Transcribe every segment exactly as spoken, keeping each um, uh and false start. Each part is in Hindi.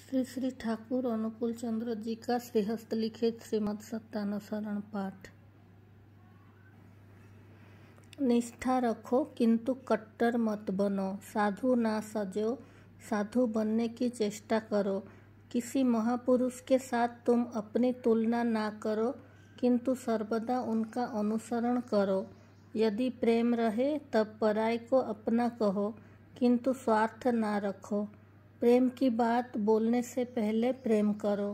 श्री श्री ठाकुर अनुकूल चंद्र जी का श्रीहस्त लिखित श्रीमद् सत्यानुसरण पाठ। निष्ठा रखो किंतु कट्टर मत बनो, साधु ना सजो, साधु बनने की चेष्टा करो। किसी महापुरुष के साथ तुम अपनी तुलना ना करो, किंतु सर्वदा उनका अनुसरण करो। यदि प्रेम रहे तब पराई को अपना कहो, किंतु स्वार्थ ना रखो। प्रेम की बात बोलने से पहले प्रेम करो।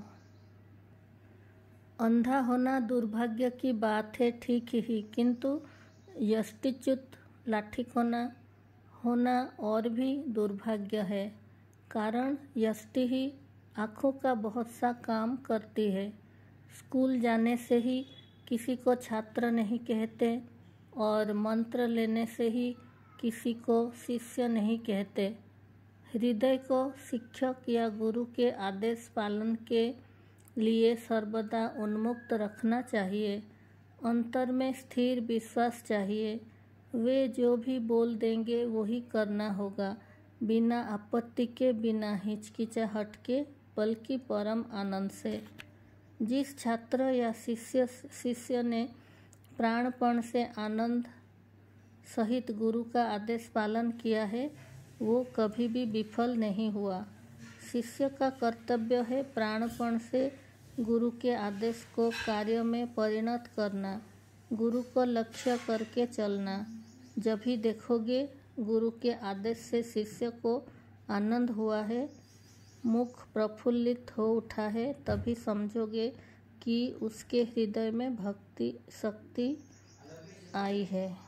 अंधा होना दुर्भाग्य की बात है ठीक ही, किंतु यष्टिच्युत लाठीकोना होना और भी दुर्भाग्य है। कारण यष्टि ही आँखों का बहुत सा काम करती है। स्कूल जाने से ही किसी को छात्र नहीं कहते और मंत्र लेने से ही किसी को शिष्य नहीं कहते। हृदय को शिक्षक या गुरु के आदेश पालन के लिए सर्वदा उन्मुक्त रखना चाहिए। अंतर में स्थिर विश्वास चाहिए। वे जो भी बोल देंगे वही करना होगा, बिना आपत्ति के, बिना हिचकिचाहट के, बल्कि परम आनंद से। जिस छात्र या शिष्य शिष्य ने प्राणपण से आनंद सहित गुरु का आदेश पालन किया है, वो कभी भी विफल नहीं हुआ। शिष्य का कर्तव्य है प्राणपण से गुरु के आदेश को कार्य में परिणत करना, गुरु को लक्ष्य करके चलना। जब ही देखोगे गुरु के आदेश से शिष्य को आनंद हुआ है, मुख प्रफुल्लित हो उठा है, तभी समझोगे कि उसके हृदय में भक्ति शक्ति आई है।